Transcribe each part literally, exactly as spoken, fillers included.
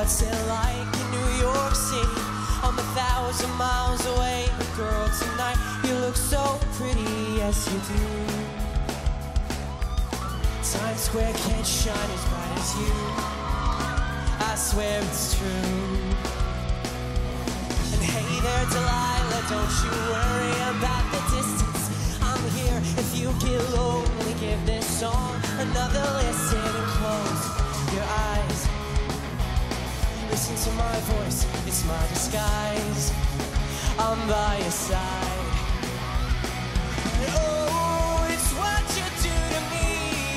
What's it like in New York City? I'm a thousand miles away, but girl, tonight you look so pretty, yes you do. Times Square can't shine as bright as you, I swear it's true. And hey there, Delilah, don't you worry about the distance. I'm here if you get lonely, give this song another listen and close your eyes. Listen to my voice, it's my disguise. I'm by your side. Oh, it's what you do to me.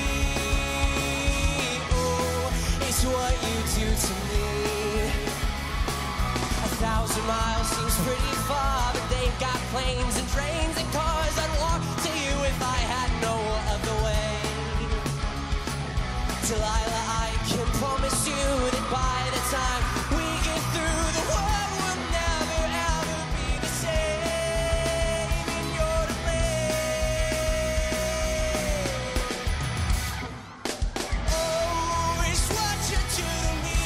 Oh, it's what you do to me. A thousand miles seems pretty far, but they've got planes and trains and cars. I'd walk to you if I had no other way. Delilah, I can promise you that by the time we get through, the world will never ever be the same, and you're to blame. Oh, it's what you do to me.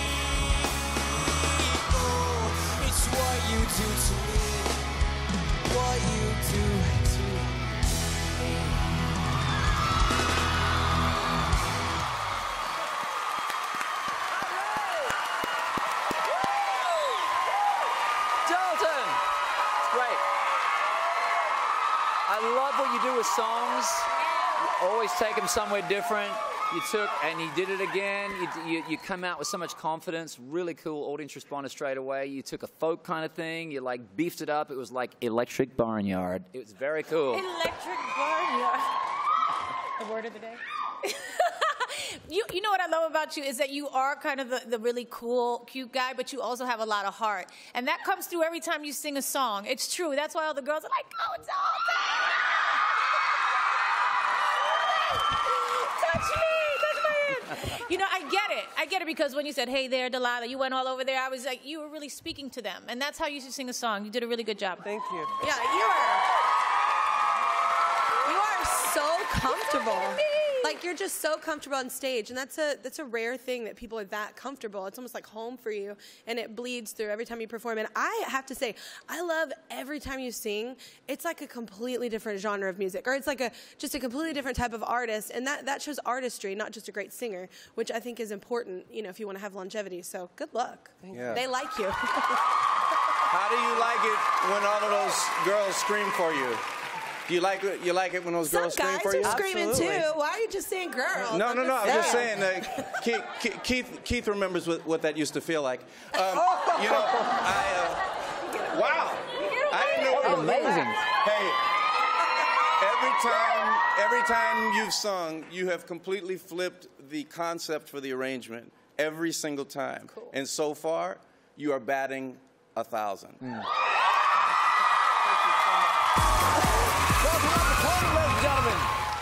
Oh, it's what you do to me. What you do to me. Dalton! It's great. I love what you do with songs. You always take them somewhere different. You took, and you did it again. You, you, you come out with so much confidence. Really cool. Audience responded straight away. You took a folk kind of thing. You like beefed it up. It was like Electric Barnyard. It was very cool. Electric Barnyard. The word of the day. You, you know what I love about you is that you are kind of the, the really cool, cute guy, but you also have a lot of heart. And that comes through every time you sing a song. It's true. That's why all the girls are like, oh, it's all touch me, touch my hand. You know, I get it. I get it because when you said, hey there, Delilah, you went all over there, I was like, you were really speaking to them. And that's how you should sing a song. You did a really good job. Thank you. Yeah, you are. You are so comfortable. Like, you're just so comfortable on stage, and that's a that's a rare thing that people are that comfortable. It's almost like home for you, and it bleeds through every time you perform. And I have to say, I love every time you sing. It's like a completely different genre of music, or it's like a just a completely different type of artist, and that that shows artistry, not just a great singer, which I think is important, you know, if you want to have longevity. So good luck. Yeah. They like you. How do you like it when all of those girls scream for you? Do you like it? You like it when those Some girls scream guys for you? are screaming Absolutely. too. Why are you just saying girls? No, no, no. I'm just saying. saying that Keith, Keith, Keith remembers what, what that used to feel like. Um, you know, I. Uh, wow. I didn't know. Oh, amazing. Hey, every time, every time you've sung, you have completely flipped the concept for the arrangement every single time. Cool. And so far, you are batting a thousand. Mm. Ladies and gentlemen.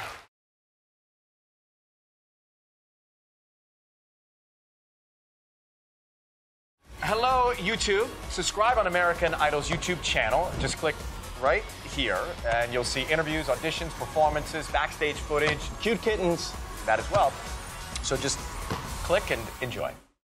Hello, YouTube. Subscribe on American Idol's YouTube channel. Just click right here, and you'll see interviews, auditions, performances, backstage footage, cute kittens, that as well. So just click and enjoy.